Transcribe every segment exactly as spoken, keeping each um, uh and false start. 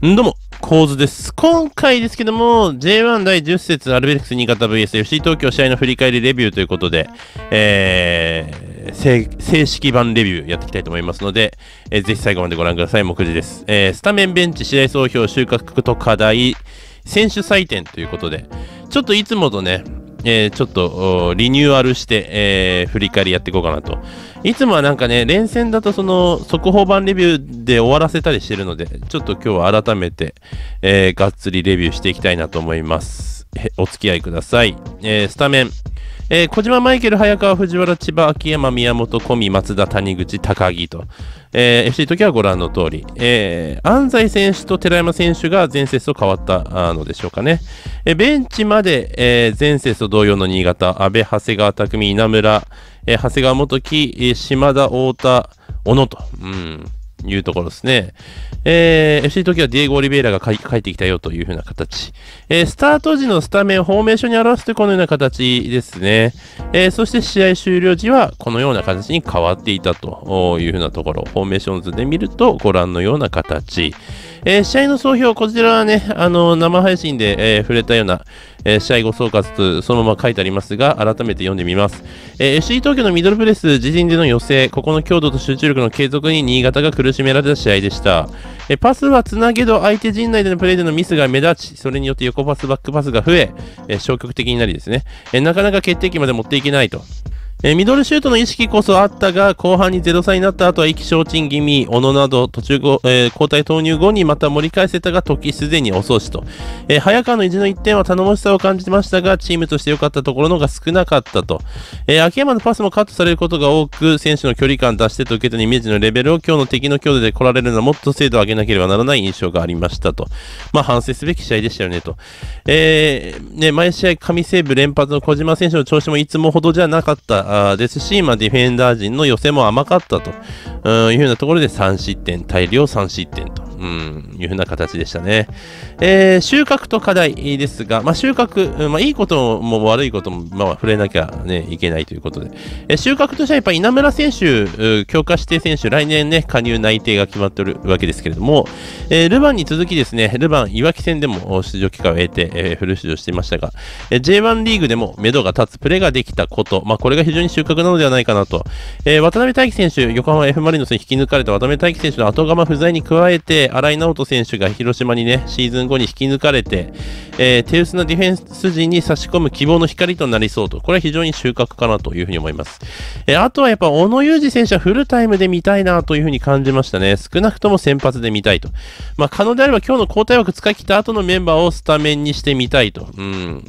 んどうも、構図です。今回ですけども、ジェイワン だいじゅっ節アルベルクス新潟 ブイエスエフシー 東京試合の振り返りレビューということで、えー、正, 正式版レビューやっていきたいと思いますので、えー、ぜひ最後までご覧ください。目次です。えー、スタメンベンチ、試合総評、収穫と課題、選手採点ということで、ちょっといつもとね、えー、ちょっとリニューアルして、えー、振り返りやっていこうかなと。いつもはなんかね、連戦だとその速報版レビューで終わらせたりしてるので、ちょっと今日は改めて、えー、がっつりレビューしていきたいなと思います。お付き合いください。えー、スタメン、えー、小島、マイケル、早川、藤原、千葉、秋山、宮本、小見、松田、谷口、高木と、えー、エフシー 時はご覧の通り、えー、安西選手と寺山選手が前節と変わったのでしょうかね。えー、ベンチまで、えー、前節と同様の新潟、阿部、長谷川、匠、稲村、えー、長谷川元樹、えー、島田、太田、小野と、うん、いうところですね。えー、エフシー 時はディエゴ・オリベイラが帰ってきたよというふうな形。えー、スタート時のスタメン、フォーメーションに表すとこのような形ですね。えー、そして試合終了時はこのような形に変わっていたというふうなところ。フォーメーション図で見るとご覧のような形。えー、試合の総評、こちらはね、あのー、生配信で、えー、触れたような、えー、試合後総括、そのまま書いてありますが、改めて読んでみます。えー、エフシー 東京のミドルプレス、自陣での寄せ、ここの強度と集中力の継続に新潟が苦しめられた試合でした。えー、パスはつなげど、相手陣内でのプレーでのミスが目立ち、それによって横パス、バックパスが増え、えー、消極的になりですね、えー、なかなか決定機まで持っていけないと。えー、ミドルシュートの意識こそあったが、後半にゼロ差になった後は意気消沈気味、小野など途中後、えー、交代投入後にまた盛り返せたが、時すでに遅しと。えー、早川の意地のいってんは頼もしさを感じましたが、チームとして良かったところのが少なかったと。えー、秋山のパスもカットされることが多く、選手の距離感出してと受け手のイメージのレベルを今日の敵の強度で来られるのはもっと精度を上げなければならない印象がありましたと。まあ反省すべき試合でしたよねと。えー、ね、毎試合神セーブ連発の小島選手の調子もいつもほどじゃなかったですし、まあ、ディフェンダー陣の寄せも甘かったというふうなところでさん失点、大量さん失点とうんいうふうな形でしたね。えー、収穫と課題ですが、まあ、収穫、まあ、いいことも悪いことも、まあ、触れなきゃ、ね、いけないということで、えー、収穫としてはやっぱり稲村選手、強化指定選手、来年ね、加入内定が決まっているわけですけれども、えー、ルヴァンに続きですね、ルヴァンいわき戦でも出場機会を得て、えー、フル出場していましたが、えー、ジェイワン リーグでも目処が立つプレーができたこと、まあ、これが非常に収穫なのではないかなと。えー、渡辺大輝選手、横浜 F マリノスに引き抜かれた渡辺大輝選手の後釜不在に加えて、新井直人選手が広島にね、シーズン後に引き抜かれて、えー、手薄なディフェンス陣に差し込む希望の光となりそうと。これは非常に収穫かなというふうに思います。えー、あとはやっぱ小野裕二選手はフルタイムで見たいなというふうに感じましたね。少なくとも先発で見たいと。まあ、可能であれば今日の交代枠使い切った後のメンバーをスタメンにしてみたいと。うん。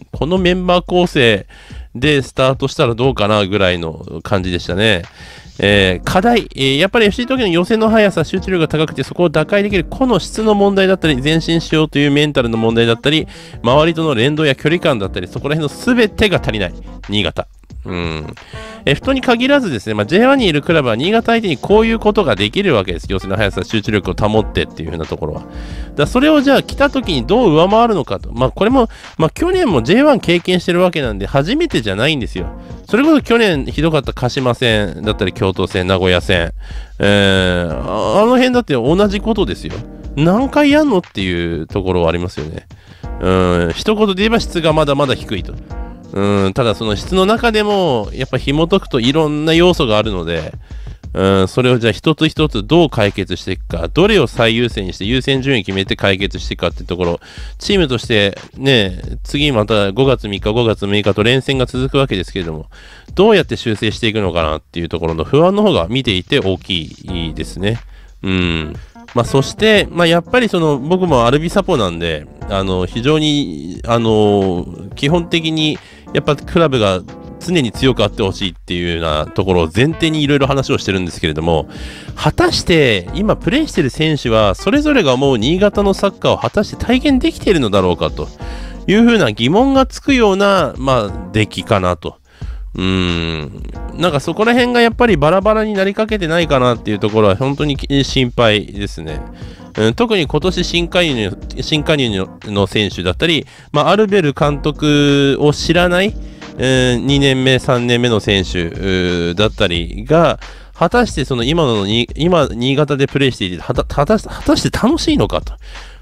このメンバー構成でスタートしたらどうかなぐらいの感じでしたね。えー、課題、えー、やっぱり エフシー 東京の寄せの速さ、集中力が高くてそこを打開できる個の質の問題だったり、前進しようというメンタルの問題だったり、周りとの連動や距離感だったり、そこら辺の全てが足りない新潟。うん。エフトに限らずですね、まあ、ジェイワン にいるクラブは新潟相手にこういうことができるわけです。寄せの速さ、集中力を保ってっていう風なところは。だそれをじゃあ来た時にどう上回るのかと。まあこれも、まあ去年も ジェイワン 経験してるわけなんで初めてじゃないんですよ。それこそ去年ひどかった鹿島戦だったり京都戦、名古屋戦。えー、あの辺だって同じことですよ。何回やんのっていうところはありますよね。うん、一言で言えば質がまだまだ低いと。うん、ただその質の中でもやっぱ紐解くといろんな要素があるので、うん、それをじゃあ一つ一つどう解決していくか、どれを最優先にして優先順位決めて解決していくかっていうところ、チームとしてね、次またごがつみっか、ごがつむいかと連戦が続くわけですけれども、どうやって修正していくのかなっていうところの不安の方が見ていて大きいですね。うん。まあ、そして、まあ、やっぱりその僕もアルビサポなんで、あの非常にあの基本的にやっぱクラブが常に強くあってほしいっていうようなところを前提にいろいろ話をしてるんですけれども、果たして今プレーしている選手はそれぞれが思う新潟のサッカーを果たして体現できているのだろうかというふうな疑問がつくような、まあ、出来かなと。うーん、なんかそこら辺がやっぱりバラバラになりかけてないかなっていうところは本当に心配ですね。うん、特に今年新加入新加入の選手だったり、まあ、アルベル監督を知らない、えー、にねんめさんねんめの選手だったりが果たしてその今のに今新潟でプレーしていて果た、果たして楽しいのかと。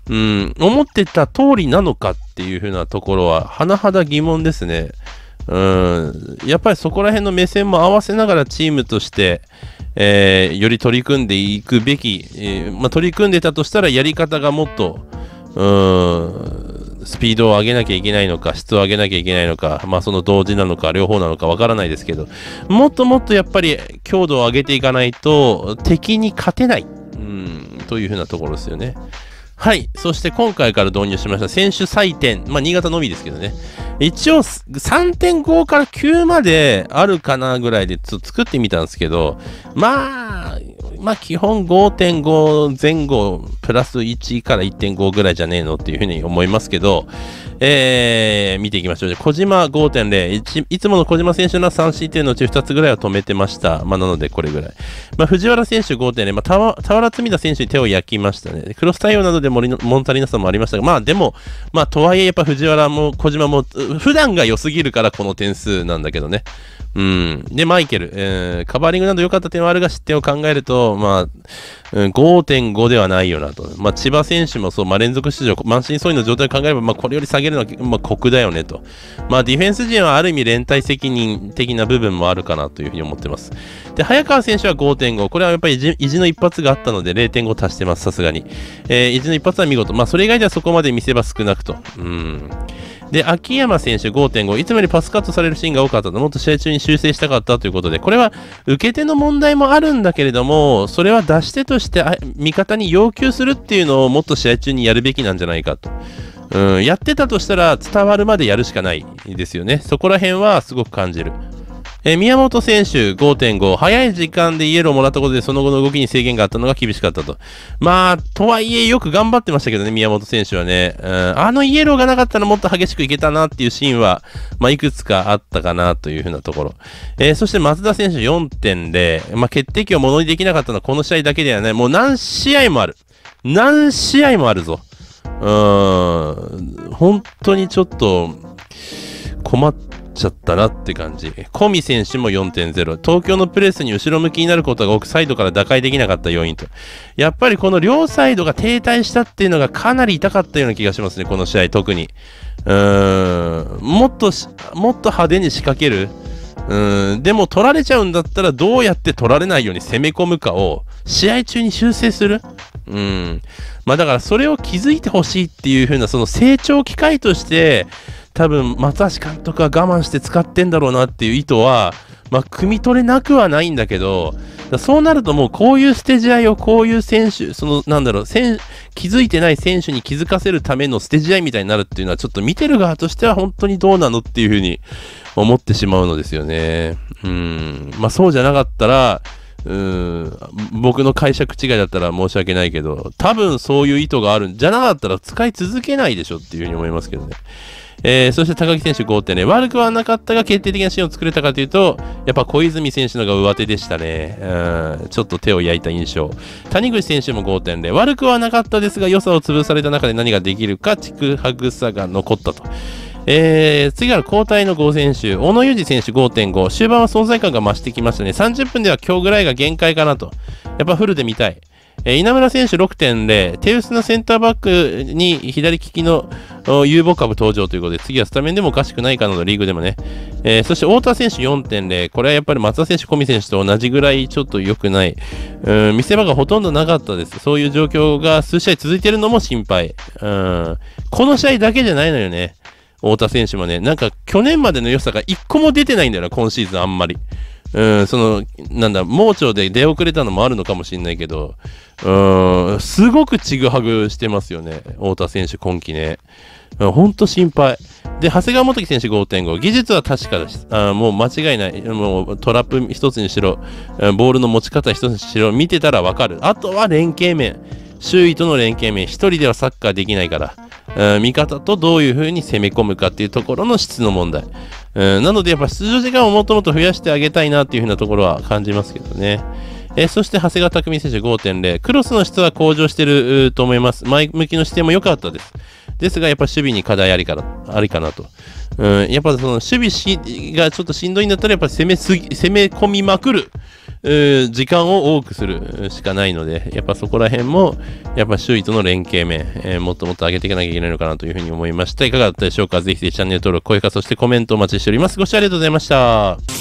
うん、思ってた通りなのかっていう風なところは、甚だ疑問ですね。うん、やっぱりそこら辺の目線も合わせながらチームとして、えー、より取り組んでいくべき、えーまあ、取り組んでたとしたらやり方がもっと、うーん、スピードを上げなきゃいけないのか、質を上げなきゃいけないのか、まあその同時なのか、両方なのかわからないですけど、もっともっとやっぱり強度を上げていかないと敵に勝てない、うん、というふうなところですよね。はい。そして今回から導入しました選手採点。まあ、新潟のみですけどね。一応 さんてんご からきゅうまであるかなぐらいでちょっと作ってみたんですけど、まあ、まあ基本 ごてんご 前後プラスいちから いってんご ぐらいじゃねえのっていうふうに思いますけど、えー、見ていきましょう。小島 ごてんゼロ、い, いつもの小島選手のさん失点のうちふたつぐらいは止めてました。まあなのでこれぐらい。まあ藤原選手 ごてんゼロ、まあ田原積田選手に手を焼きましたね。クロス対応などで物足りなさもありましたが、まあでも、まあとはいえやっぱ藤原も小島も普段が良すぎるからこの点数なんだけどね。うん。で、マイケル、えー、カバーリングなど良かった点はあるが失点を考えると、まあ、うん、ごてんご ではないよなと。まあ、千葉選手もそう、まあ、連続出場、満身創痍の状態を考えれば、まあ、これより下げるのは、まあ、酷だよねと。まあ、ディフェンス陣はある意味連帯責任的な部分もあるかなというふうに思ってます。で、早川選手は ごてんご。これはやっぱり意地の一発があったので れいてんご 足してます、さすがに。えー、意地の一発は見事。まあ、それ以外ではそこまで見せ場少なくと。うん。で、秋山選手 ごてんご。いつもよりパスカットされるシーンが多かったと。もっと試合中に修正したかったということで、これは受け手の問題もあるんだけれども、それは出し手として味方に要求するっていうのをもっと試合中にやるべきなんじゃないかと。うん、やってたとしたら伝わるまでやるしかないですよね。そこら辺はすごく感じる。えー、宮本選手 ごてんご。早い時間でイエローをもらったことでその後の動きに制限があったのが厳しかったと。まあ、とはいえよく頑張ってましたけどね、宮本選手はね。うん、あのイエローがなかったらもっと激しくいけたなっていうシーンは、まあ、いくつかあったかなというふうなところ。えー、そして松田選手 よんてんゼロ。まあ、決定機をものにできなかったのはこの試合だけではない。もう何試合もある。何試合もあるぞ。うーん、本当にちょっと困ってちゃったなって感じ。小見選手も よんてんゼロ。東京のプレスに後ろ向きになることが多くサイドから打開できなかった要因と。やっぱりこの両サイドが停滞したっていうのがかなり痛かったような気がしますね、この試合特に。うーん、もっともっと派手に仕掛ける。うーん、でも取られちゃうんだったらどうやって取られないように攻め込むかを試合中に修正する。うん。まあだからそれを気づいてほしいっていう風なその成長機会として多分松橋監督は我慢して使ってんだろうなっていう意図は、まあ、汲み取れなくはないんだけど、そうなるともうこういう捨て試合をこういう選手、そのなんだろう、気づいてない選手に気づかせるための捨て試合みたいになるっていうのはちょっと見てる側としては本当にどうなのっていうふうに思ってしまうのですよね。うん。まあそうじゃなかったら、うーん、僕の解釈違いだったら申し訳ないけど、多分そういう意図があるんじゃなかったら使い続けないでしょっていうふうに思いますけどね。えー、そして高木選手 ごてんゼロ。悪くはなかったが決定的なシーンを作れたかというと、やっぱ小泉選手のが上手でしたね。うん、ちょっと手を焼いた印象。谷口選手も ごてんゼロ。悪くはなかったですが、良さを潰された中で何ができるか、ちくはぐさが残ったと。えー、次は交代のご選手、小野裕二選手 ごてんご。終盤は存在感が増してきましたね。さんじゅっぷんでは今日ぐらいが限界かなと。やっぱフルで見たい。えー、稲村選手 ろくてんゼロ。手薄なセンターバックに左利きの有望株登場ということで、次はスタメンでもおかしくないかなと、リーグでもね。えー、そして太田選手 よんてんゼロ。これはやっぱり松田選手、小見選手と同じぐらいちょっと良くない。うん、見せ場がほとんどなかったです。そういう状況が数試合続いているのも心配。うん、この試合だけじゃないのよね。太田選手もね、なんか去年までの良さが一個も出てないんだよな、今シーズンあんまり。うん、その、なんだ、盲腸で出遅れたのもあるのかもしれないけど、うん、すごくちぐはぐしてますよね、太田選手今季ね。うん、ほんと心配。で、長谷川元樹選手 ごてんご。技術は確かです。あ、もう間違いない。もうトラップ一つにしろ、ボールの持ち方一つにしろ、見てたらわかる。あとは連携面。周囲との連携面。一人ではサッカーできないから。うん、味方とどういう風に攻め込むかっていうところの質の問題。うん、なのでやっぱ出場時間をもっともっと増やしてあげたいなっていう風なところは感じますけどね。えー、そして長谷川匠選手 ごてんゼロ。クロスの質は向上してると思います。前向きの姿勢も良かったです。ですがやっぱ守備に課題ありかな、ありかなと。うん、やっぱその守備しがちょっとしんどいんだったらやっぱ攻めすぎ、攻め込みまくる。 ー時間を多くするしかないので、やっぱそこら辺も、やっぱ周囲との連携面、えー、もっともっと上げていかなきゃいけないのかなというふうに思いました。いかがだったでしょうか。ぜひぜひチャンネル登録、高評価、そしてコメントお待ちしております。ご視聴ありがとうございました。